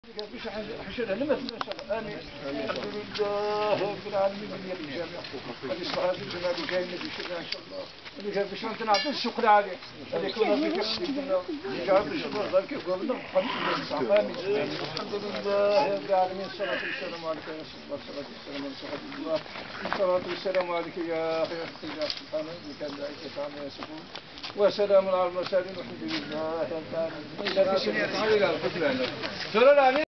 حشرها لما تنشر آمين. الحمد لله رب العالمين من يد الجامع. هذه الصلاة الجمال جاي النبي شرنا إن شاء الله. اللي كان باش نعطي الشكر عليه. اللي كنا في جاب الشكر ذلك قبلنا آمين. الحمد لله رب العالمين. الصلاة والسلام عليك يا رسول الله. الصلاة والسلام على سيدنا الله. الصلاة والسلام عليك يا خير سيدنا سبحانه وتعالى ملائكة عما يصفون. وسلام على المرسلين والحمد لله رب العالمين.